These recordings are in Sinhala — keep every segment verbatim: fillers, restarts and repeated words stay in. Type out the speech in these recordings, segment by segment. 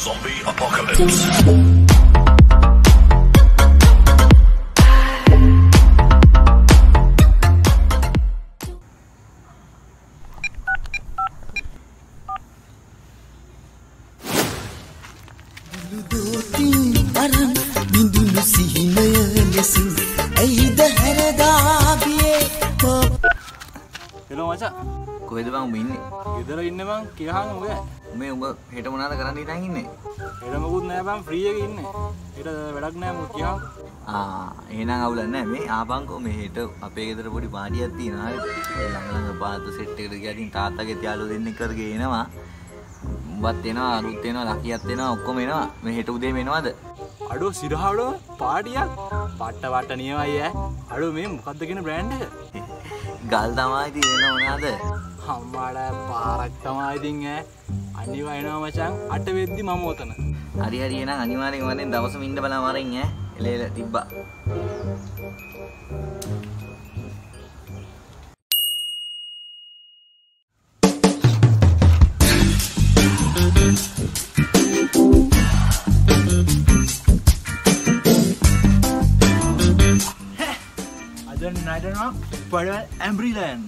Zombie apocalypse. Hello macha. කොහෙද බං උඹ ඉන්නේ? ගෙදර ඉන්නේ බං. කියහන් උඹ. උඹේ උඹ හෙට මොනවද කරන්න ඉඳන් ඉන්නේ? හෙට මොකුත් නෑ බං ෆ්‍රී එකේ ඉන්නේ. හෙට වැඩක් නෑ මොකද කියහන්. ආ එහෙනම් අවුලක් නෑ මේ ආපන්කෝ මේ හෙට අපේ ගෙදර පොඩි පාටියක් තියෙනවා හරිද? ඒ ළඟ ළඟ පාතු සෙට් එකට ගියාදී තාත්තගේ යාළුවෝ දෙන්නෙක් කරගෙන එනවා. උඹත් එනවා අරුත් එනවා ලකියත් එනවා ඔක්කොම එනවා. මේ හෙට උදේම එනවද? අඩෝ සිරහවඩෝ පාටියක්. පට්ට වට නියමයි ඈ. අඩෝ මේ මොකද්ද කියන බ්‍රෑන්ඩ් එක? ගල් තමයි තියෙන මොනවාද? අම්මාට පාරක් තමයි ඉතින් ඈ. අනිවා එනවා මචං. අට වෙද්දි මම ඔතන. හරි හරි එහෙනම් අනිවාර්යෙන් වරෙන් දවසම ඉන්න බලන්න වරෙන් ඈ. එල එල තිබ්බා. I don't know, but Embryland.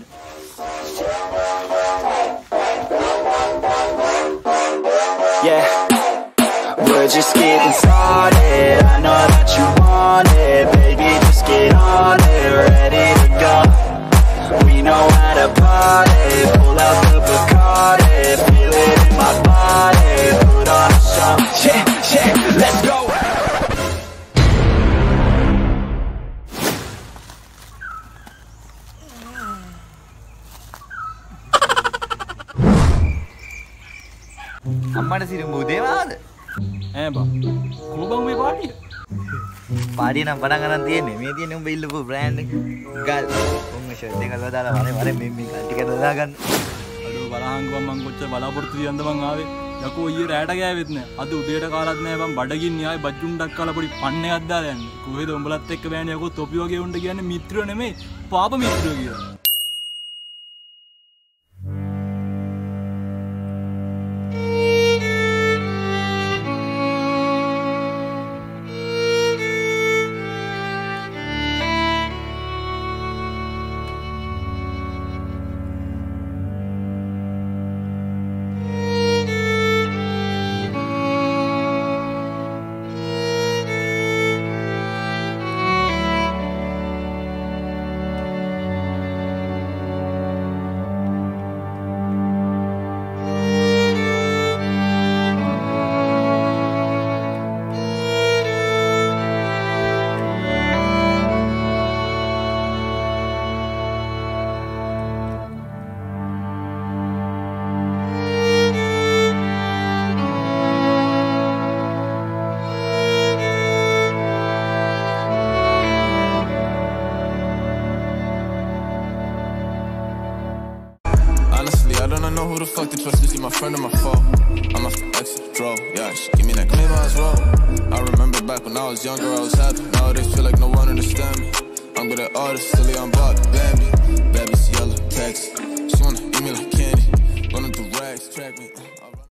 Yeah, we're just getting started. I know that you want it, baby. Just get on it, ready to go. We know how to party. Pull out the Bacardi, feel it in my body. Put on a show. Yeah, yeah, let's go. අම්මට සිරිඹු දේවාද? ඈ බං. කොහොමද මේ පාටිය? පාටිය නම් පටන් ගන්න තියෙන්නේ. මේ තියෙන්නේ උඹ ඉල්ලපු බ්‍රෑන්ඩ් එක. ගල්. උඹ ෂර්ට් එක දාලා වරේ වරේ මේ මේ කල් ටික දාලා ගන්න. අඩෝ බලහංගුවම් මං කොච්චර බලාපොරොත්තු තියන්ද මං ආවේ. යකෝ ඊයේ රැට ගෑවෙත් නෑ. අද උදේට කාලත් නෑ බං බඩගින්නේ ආයේ බජ්ජුන්ඩක් කාලා පොඩි පන්න එකක් දාලා යන්නේ. කොහෙද උඹලත් එක්ක බෑනේ යකෝ තොපි වගේ උන්ට කියන්නේ මිත්‍රයෝ නෙමෙයි පාප මිත්‍රයෝ කියලා. I don't know who the fuck to trust. Is she my friend or my foe? I'm a extra draw. Yeah, she give me that claim I was roll. I remember back when I was younger, I was happy. Nowadays feel like no one understand me. I'm good at all this, silly, I'm Bobby, Bambi. Baby's yellow, text. She wanna eat me like candy. Running through rags, track me.